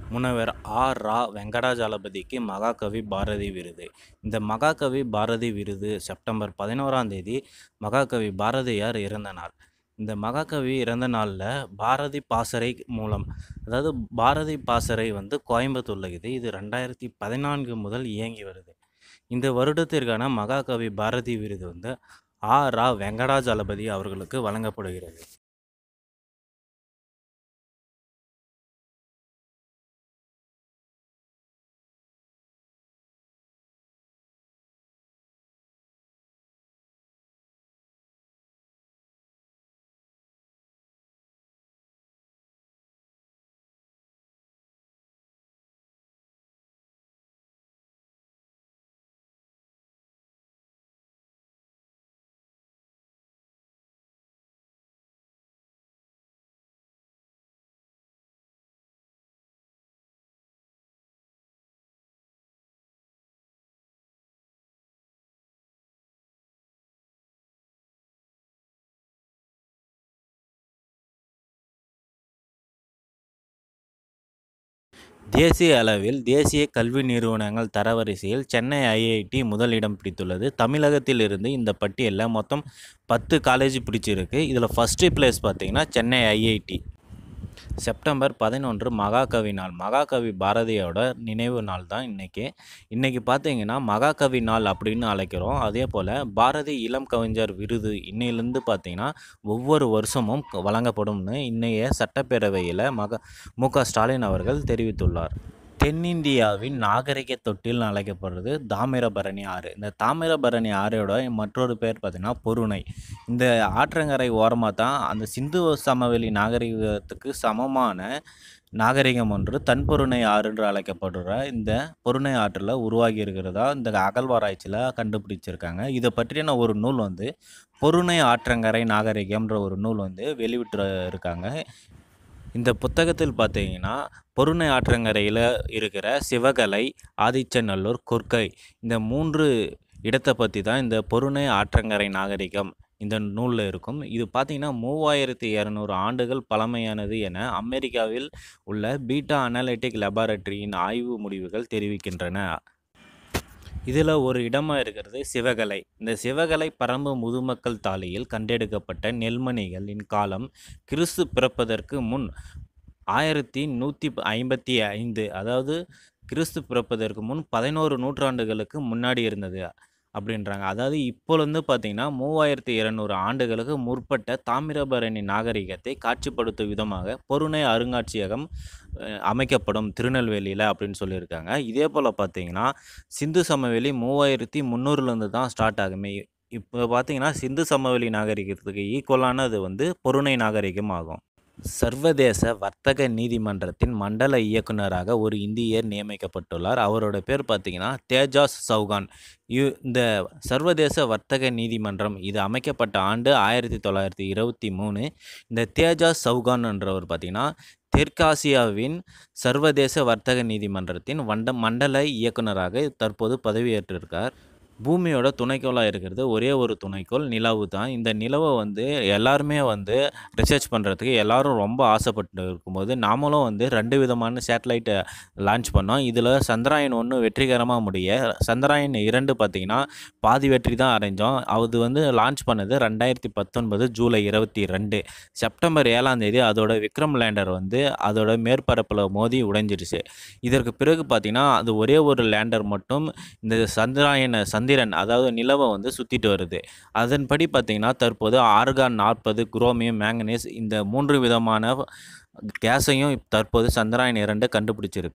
முனைவர் ரா. வெங்கடாஜலபதிக்கு மகாகவி பாரதி விருது. இந்த மகாகவி பாரதி விருது செப்டம்பர் 11ஆம் தேதி மகாகவி பாரதியார் இறந்த நாள். இந்த மகாகவி இறந்த நாளில் பாரதி பாசறை மூலம், அதாவது பாரதி பாசறை கோயம்புத்தூரில் இருக்குது. இது 2014 முதல் இயங்கி வருது. இந்த வருடத்திற்கான மகாகவி பாரதி விருது ரா. வெங்கடாஜலபதி அவர்களுக்கு வழங்கப்படுகிறது. தேசிய அளவில் தேசிய கல்வி நிறுவனங்கள் தரவரிசையில் சென்னை ஐஐடி முதலிடம் பிடித்துள்ளது. தமிழகத்தில் இருந்து இந்த பட்டியலில் மொத்தம் 10 காலேஜ் பிடிச்சிருக்கு. இதில் ஃபஸ்ட்டு பிளேஸ் பார்த்திங்கன்னா சென்னை ஐஐடி. செப்டம்பர் 11 மகாகவி நாள். மகாகவி பாரதியோட நினைவு நாள் தான் இன்றைக்கி பார்த்திங்கன்னா மகாகவி நாள் அப்படின்னு அழைக்கிறோம். அதே போல் பாரதி இளம் கவிஞர் விருது இன்னையிலேருந்து பார்த்திங்கன்னா ஒவ்வொரு வருஷமும் வழங்கப்படும்னு இன்றைய சட்டப்பேரவையில் மு.க. ஸ்டாலின் அவர்கள் தெரிவித்துள்ளார். தென்னிந்தியாவின் நாகரிக தொட்டில்னு அழைக்கப்படுறது தாமிரபரணி ஆறு. இந்த தாமிரபரணி ஆறையோட மற்றொரு பேர் பார்த்திங்கன்னா பொருணை. இந்த ஆற்றங்கரை ஓரமாக தான் அந்த சிந்து சமவெளி நாகரிகத்துக்கு சமமான நாகரிகம் ஒன்று தன்பொருணை ஆறு என்று அழைக்கப்படுற இந்த பொருணை ஆற்றில் உருவாகி இருக்கிறதா இந்த அகழ்வாராய்ச்சியில் கண்டுபிடிச்சிருக்காங்க. இதை பற்றின ஒரு நூல் பொருணை ஆற்றங்கரை நாகரிகம்ன்ற ஒரு நூல் வெளிவிட்டு இருக்காங்க. இந்த புத்தகத்தில் பார்த்தீங்கன்னா பொருணை ஆற்றங்கரையில் இருக்கிற சிவகலை, ஆதிச்சநல்லூர், கொற்கை இந்த 3 இடத்தை பற்றி தான் இந்த பொருணை ஆற்றங்கரை நாகரிகம் இந்த நூலில் இருக்கும். இது பார்த்திங்கன்னா 3200 ஆண்டுகள் பழமையானது என அமெரிக்காவில் உள்ள பீட்டா அனலிட்டிக் லெபார்டரியின் ஆய்வு முடிவுகள் தெரிவிக்கின்றன. இதில் ஒரு இடமாக இருக்கிறது சிவகலை. இந்த சிவகலை பரம்பு முதுமக்கள் தாழியில் கண்டெடுக்கப்பட்ட நெல்மணிகளின் காலம் கிறிஸ்து பிறப்பதற்கு முன் 1155, அதாவது கிறிஸ்து பிறப்பதற்கு முன் 11 நூற்றாண்டுகளுக்கு முன்னாடி இருந்தது அப்படின்றாங்க. அதாவது இப்போலேருந்து பார்த்திங்கன்னா 3200 ஆண்டுகளுக்கு முற்பட்ட தாமிரபரணி நாகரிகத்தை காட்சிப்படுத்தும் விதமாக பொருணை அருங்காட்சியகம் அமைக்கப்படும் திருநெல்வேலியில் அப்படின்னு சொல்லியிருக்காங்க. இதே போல் பார்த்திங்கன்னா சிந்து சமவெளி 3300லேருந்து தான் ஸ்டார்ட் ஆகுமே. இப்போ பார்த்திங்கன்னா சிந்து சமவெளி நாகரிகத்துக்கு ஈக்குவலானது பொருணை நாகரிகம் ஆகும். சர்வதேச வர்த்தக நீதிமன்றத்தின் மண்டல இயக்குநராக ஒரு இந்தியர் நியமிக்கப்பட்டுள்ளார். அவரோட பேர் பார்த்திங்கன்னா தேஜாஸ் சவுகான். இந்த சர்வதேச வர்த்தக நீதிமன்றம் இது அமைக்கப்பட்ட ஆண்டு 1923. இந்த தேஜாஸ் சவுகான் என்றவர் பார்த்திங்கன்னா தெற்காசியாவின் சர்வதேச வர்த்தக நீதிமன்றத்தின் மண்டல இயக்குநராக தற்போது பதவியேற்றிருக்கார். பூமியோட துணைக்கோளாக இருக்கிறது ஒரே ஒரு துணைக்கோள் நிலவு தான். இந்த நிலவை எல்லாருமே ரிசர்ச் பண்ணுறதுக்கு எல்லோரும் ரொம்ப ஆசைப்பட்டு இருக்கும்போது நாமளும் 2 விதமான சேட்டலைட்டை லான்ச் பண்ணோம். இதில் சந்திராயன் 1 வெற்றிகரமாக முடிய சந்திராயன் 2 பார்த்திங்கன்னா பாதி வெற்றி தான் அடைஞ்சோம். அது லான்ச் பண்ணது 2019 ஜூலை 22. செப்டம்பர் 7ஆம் தேதி அதோட விக்ரம் லேண்டர் அதோட மேற்பரப்பில் மோதி உடைஞ்சிருச்சு. இதற்கு பிறகு பார்த்திங்கன்னா அது ஒரே ஒரு லேண்டர் மட்டும் இந்த சந்திரன் அதாவது நிலவை சுற்றிட்டு வருது. அதன்படி பார்த்திங்கன்னா தற்போது ஆர்கான் 40, குரோமியம், மேங்கனீஸ் இந்த 3 விதமான கேஸையும் தற்போது சந்திராயன் 2 கண்டுபிடிச்சிருக்கு.